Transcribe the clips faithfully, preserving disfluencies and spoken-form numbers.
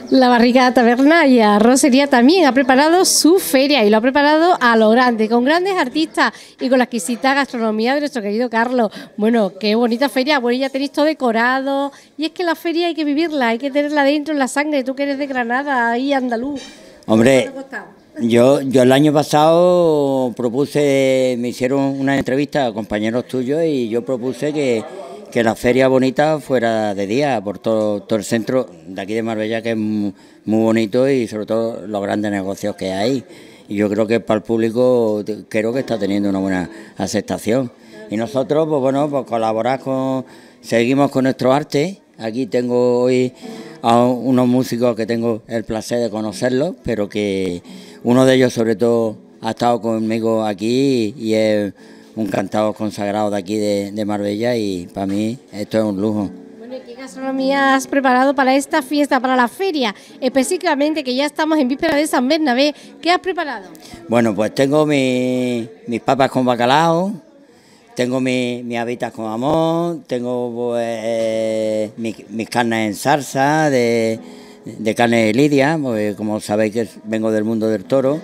La Barrica Taberna y Arrocería también ha preparado su feria y lo ha preparado a lo grande, con grandes artistas y con la exquisita gastronomía de nuestro querido Carlos. Bueno, qué bonita feria, bueno, ya tenéis todo decorado y es que la feria hay que vivirla, hay que tenerla dentro en la sangre, tú que eres de Granada, ahí andaluz. Hombre, yo, yo el año pasado propuse, me hicieron una entrevista a compañeros tuyos y yo propuse que que la feria bonita fuera de día por todo, todo el centro de aquí de Marbella, que es muy, muy bonito y sobre todo los grandes negocios que hay. Y yo creo que para el público creo que está teniendo una buena aceptación. Y nosotros, pues bueno, pues colaborar con, seguimos con nuestro arte. Aquí tengo hoy a unos músicos que tengo el placer de conocerlos, pero que uno de ellos sobre todo ha estado conmigo aquí y es un cantador consagrado de aquí de, de Marbella y para mí esto es un lujo. Bueno, ¿y qué gastronomía has preparado para esta fiesta, para la feria? Específicamente, que ya estamos en víspera de San Bernabé, ¿qué has preparado? Bueno, pues tengo mi, mis papas con bacalao, tengo mi, mis habitas con jamón, tengo pues, eh, mis, mis carnes en salsa de, de carne de lidia, porque como sabéis que vengo del mundo del toro.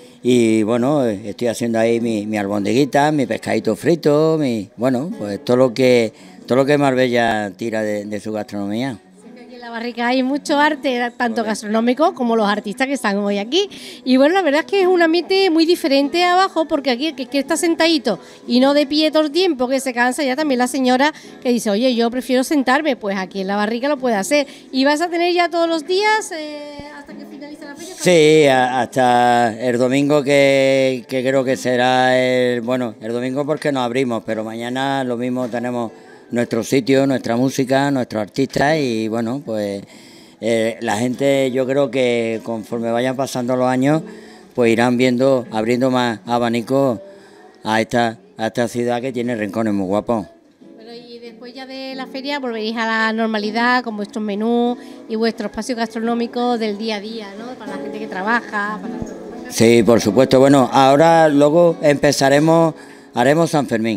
Y bueno, estoy haciendo ahí mi, mi albondiguita, mi pescadito frito, mi, bueno, pues todo lo que todo lo que Marbella tira de, de su gastronomía. Aquí en la Barrica hay mucho arte, tanto gastronómico como los artistas que están hoy aquí. Y bueno, la verdad es que es un ambiente muy diferente abajo, porque aquí el que, que está sentadito y no de pie todo el tiempo, que se cansa, ya también la señora que dice, oye, yo prefiero sentarme, pues aquí en la Barrica lo puede hacer. ¿Y vas a tener ya todos los días eh, hasta que finalice la feria? Sí, a, hasta el domingo que, que creo que será el, bueno, el domingo porque nos abrimos, pero mañana lo mismo tenemos nuestro sitio, nuestra música, nuestros artistas y bueno, pues eh, la gente yo creo que conforme vayan pasando los años, pues irán viendo, abriendo más abanicos a esta, a esta ciudad que tiene rincones muy guapos. Bueno, y después ya de la feria volveréis a la normalidad con vuestros menús y vuestro espacio gastronómico del día a día, ¿no? Para la gente que trabaja. Para... Sí, por supuesto. Bueno, ahora luego empezaremos, haremos San Fermín,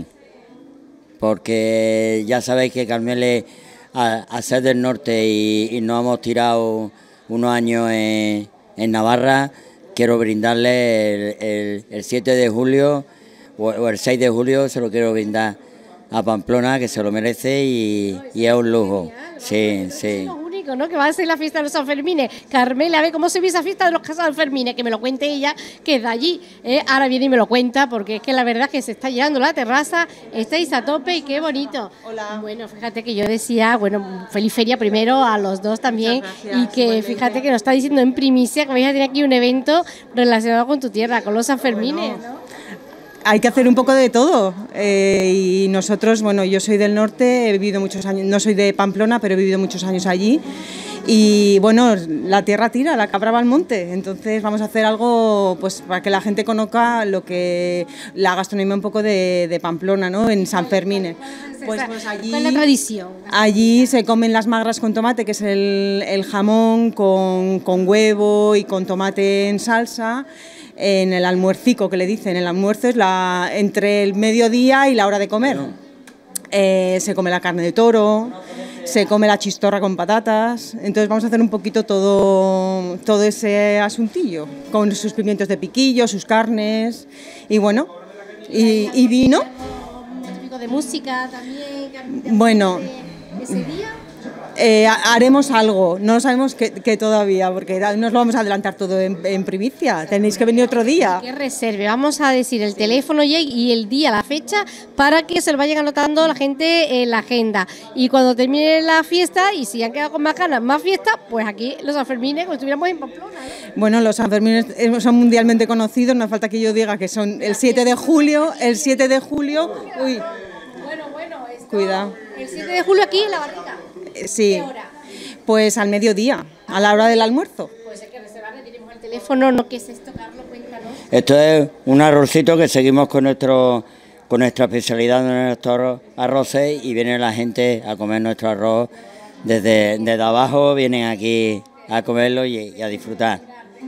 porque ya sabéis que Carmele, a, a ser del norte y, y nos hemos tirado unos años en, en Navarra, quiero brindarle el, el, el siete de julio o, o el seis de julio, se lo quiero brindar a Pamplona, que se lo merece y, y es un lujo. Sí, sí. ¿No? Que va a ser la fiesta de los Sanfermines. Carmela, a ver cómo se ve esa fiesta de los Sanfermines, que me lo cuente ella, que es de allí. ¿eh? Ahora viene y me lo cuenta, porque es que la verdad es que se está llenando la terraza, estáis a tope y qué bonito. Hola. Bueno, fíjate que yo decía, bueno, feliz feria primero a los dos también, y que igualmente. Fíjate que nos está diciendo en primicia que vais a tener aquí un evento relacionado con tu tierra, con los Sanfermines, Bueno. ¿no? Hay que hacer un poco de todo eh, y nosotros, bueno, yo soy del norte, he vivido muchos años, no soy de Pamplona, pero he vivido muchos años allí y bueno, la tierra tira, la cabra va al monte, entonces vamos a hacer algo pues para que la gente conozca lo que la gastronomía un poco de, de Pamplona, ¿no? En San Fermín. Pues, pues allí, ¿cuál es la tradición? Allí se comen las magras con tomate, que es el, el jamón con, con huevo y con tomate en salsa. En el almuercico, que le dicen, el almuerzo es la, entre el mediodía y la hora de comer. Eh, se come la carne de toro, se come la chistorra con patatas, entonces vamos a hacer un poquito todo, todo ese asuntillo, con sus pimientos de piquillo, sus carnes, y bueno, y, y vino. De música también. Bueno. Ese día. Eh, haremos algo, no sabemos qué, qué todavía, porque no os lo vamos a adelantar todo en, en primicia, tenéis que venir otro día. Que reserve, vamos a decir el teléfono y el día, la fecha, para que se lo vayan anotando la gente en la agenda. Y cuando termine la fiesta, y si han quedado con más ganas, más fiesta, pues aquí los Sanfermines, como estuviéramos en Pamplona. ¿eh? Bueno, los Sanfermines son mundialmente conocidos, no falta que yo diga que son el siete de julio, el siete de julio, uy, bueno, bueno, esto, cuidado. El siete de julio aquí en la Barrica. Sí, ¿qué hora? Pues al mediodía, a la hora del almuerzo. Pues hay que reservar, le diremos el teléfono, ¿no? ¿Qué es esto, Carlos? Cuéntanos. Esto es un arrocito que seguimos con nuestro con nuestra especialidad de nuestros arroces y viene la gente a comer nuestro arroz desde, desde abajo, vienen aquí a comerlo y, y a disfrutar.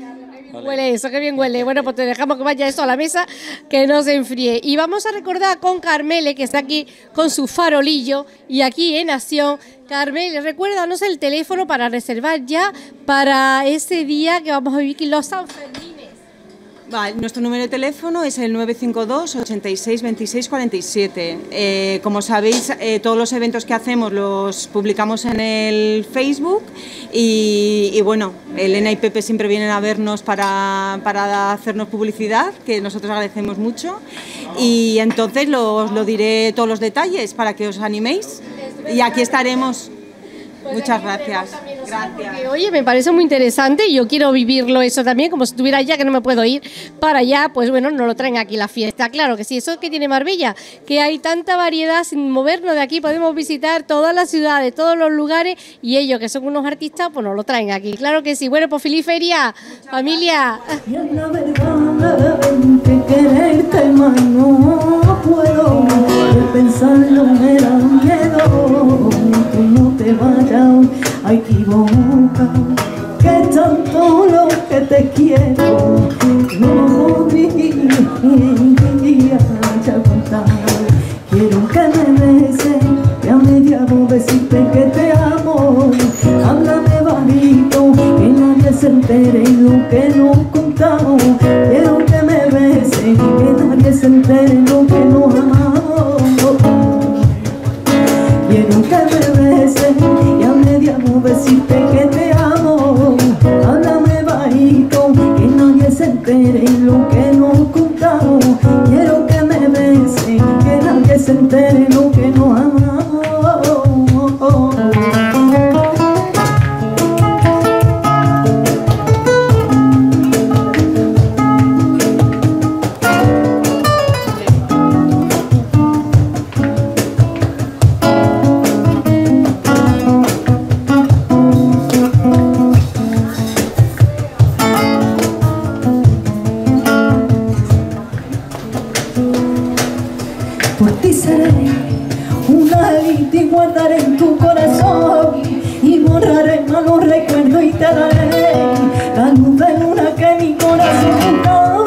Huele eso, qué bien huele. Bueno, pues te dejamos que vaya eso a la mesa, que no se enfríe. Y vamos a recordar con Carmele, que está aquí con su farolillo y aquí en acción. Carmele, recuérdanos el teléfono para reservar ya para ese día que vamos a vivir los Sanfermines. Vale, nuestro número de teléfono es el nueve cinco dos, ochenta y seis, veintiséis, cuarenta y siete. Eh, como sabéis, eh, todos los eventos que hacemos los publicamos en el Facebook y, y bueno, Elena y Pepe siempre vienen a vernos para, para hacernos publicidad, que nosotros agradecemos mucho, y entonces lo, lo diré todos los detalles para que os animéis y aquí estaremos. Pues muchas gracias. Gracias. Porque, oye, me parece muy interesante y yo quiero vivirlo eso también, como si estuviera allá, que no me puedo ir para allá, pues bueno, no lo traen aquí la fiesta. Claro que sí, eso que tiene Marbella, que hay tanta variedad, sin movernos de aquí podemos visitar todas las ciudades, todos los lugares, y ellos, que son unos artistas, pues nos lo traen aquí. Claro que sí. Bueno, pues feliz feria, familia. Y en la verdad, que quererte más no puedo, de pensarlo me da miedo, tú no te vayas a equivocar, que tanto lo que te quiero no podía ya contar. Quiero que me beses y a media voz decirte que te amo. Háblame bajito, que nadie se entere lo que nos contamos. Quiero que me beses y que nadie se entere lo que nos amamos. Quiero que me beses y a media voz decirte que te amo. Háblame bajito, que nadie se entere lo que nos contamos. Quiero que me beses, que nadie se entere lo que nos amamos. Guardaré en tu corazón y borraré malos recuerdos y te daré la luz de luna que mi corazón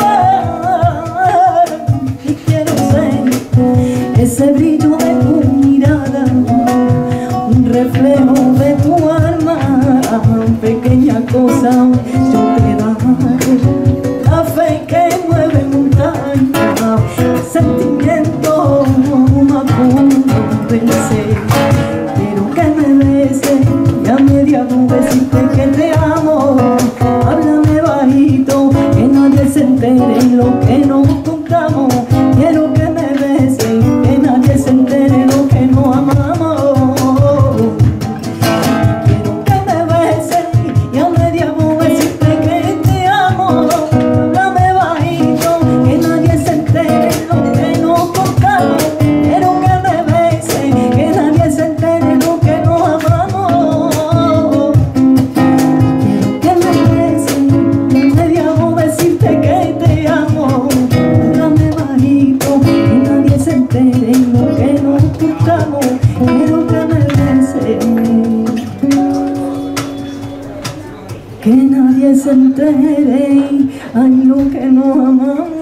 daba. Y quiero ser ese brillo de tu mirada, un reflejo de tu alma, pequeña cosa yo te daré, la fe que mueve montañas, sentimiento más puro vencer. Quiero que me beses y a media voz decirte que te amo. Háblame bajito, que nadie se entere lo que nos contamos. Quiero que me beses, que nadie se entere lo que nos amamos. Quiero que me beses y a media voz decirte que te amo. Háblame bajito, que nadie se entere lo que nos contamos. Quiero que me beses, que nadie se entere lo que nos amamos. Quiero que me beses y a media voz decirte que te amo. Háblame bajito, que nadie se entere lo que nos contamos. Quiero que me beses, que nadie se entere ay, lo que nos amamos.